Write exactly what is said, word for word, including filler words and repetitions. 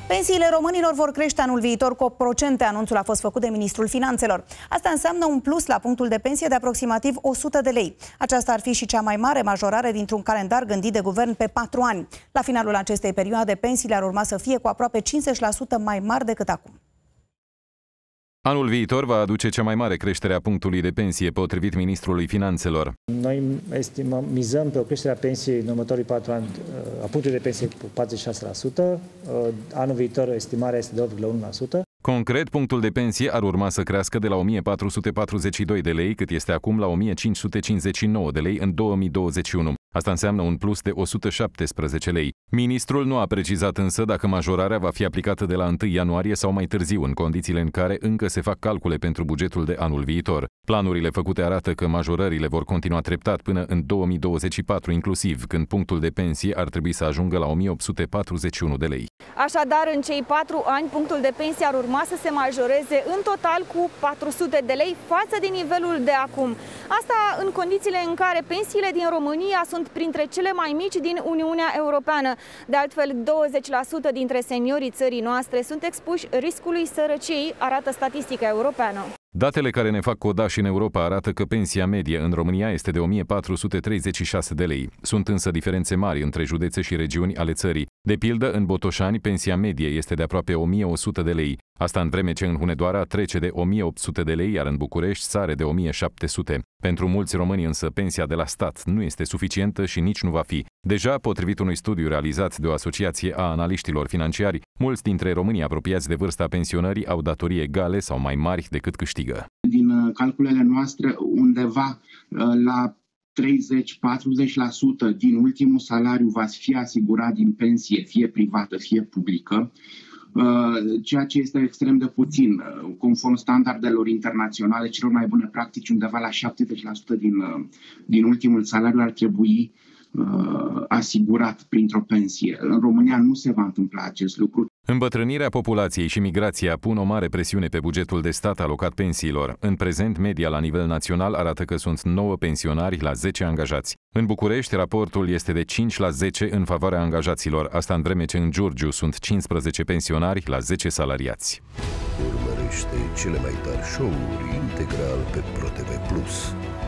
Pensiile românilor vor crește anul viitor cu opt procente. Anunțul a fost făcut de ministrul Finanțelor. Asta înseamnă un plus la punctul de pensie de aproximativ o sută de lei. Aceasta ar fi și cea mai mare majorare dintr-un calendar gândit de guvern pe patru ani. La finalul acestei perioade, pensiile ar urma să fie cu aproape cincizeci la sută mai mari decât acum. Anul viitor va aduce cea mai mare creștere a punctului de pensie, potrivit ministrului Finanțelor. Noi estimăm, mizăm pe o creștere a pensiei în următorii patru ani, a punctului de pensie cu patruzeci și șase la sută. Anul viitor estimarea este de opt virgulă unu la sută. Concret, punctul de pensie ar urma să crească de la o mie patru sute patruzeci și doi de lei, cât este acum, la o mie cinci sute cincizeci și nouă de lei în două mii douăzeci și unu. Asta înseamnă un plus de o sută șaptesprezece lei. Ministrul nu a precizat însă dacă majorarea va fi aplicată de la întâi ianuarie sau mai târziu, în condițiile în care încă se fac calcule pentru bugetul de anul viitor. Planurile făcute arată că majorările vor continua treptat până în două mii douăzeci și patru inclusiv, când punctul de pensie ar trebui să ajungă la o mie opt sute patruzeci și unu de lei. Așadar, în cei patru ani, punctul de pensie ar urma să se majoreze în total cu patru sute de lei față de nivelul de acum. Asta în condițiile în care pensiile din România sunt printre cele mai mici din Uniunea Europeană. De altfel, douăzeci la sută dintre seniorii țării noastre sunt expuși riscului sărăciei, arată statistica europeană. Datele care ne fac codași în Europa arată că pensia medie în România este de o mie patru sute treizeci și șase de lei. Sunt însă diferențe mari între județe și regiuni ale țării. De pildă, în Botoșani, pensia medie este de aproape o mie o sută de lei. Asta în vreme ce în Hunedoara trece de o mie opt sute de lei, iar în București sare de o mie șapte sute. Pentru mulți români însă pensia de la stat nu este suficientă și nici nu va fi. Deja, potrivit unui studiu realizat de o asociație a analiștilor financiari, mulți dintre românii apropiați de vârsta pensionării au datorii egale sau mai mari decât câștigă. Din calculele noastre, undeva la treizeci la patruzeci la sută din ultimul salariu va fi asigurat din pensie, fie privată, fie publică, ceea ce este extrem de puțin. Conform standardelor internaționale, celor mai bune practici, undeva la șaptezeci la sută din, din ultimul salariu ar trebui uh, asigurat printr-o pensie. În România nu se va întâmpla acest lucru. Îmbătrânirea populației și migrația pun o mare presiune pe bugetul de stat alocat pensiilor. În prezent, media la nivel național arată că sunt nouă pensionari la zece angajați. În București, raportul este de cinci la zece în favoarea angajaților, asta în vreme ce în Giurgiu sunt cincisprezece pensionari la zece salariați. Urmărește cele mai tari show-uri integral pe ProTV plus.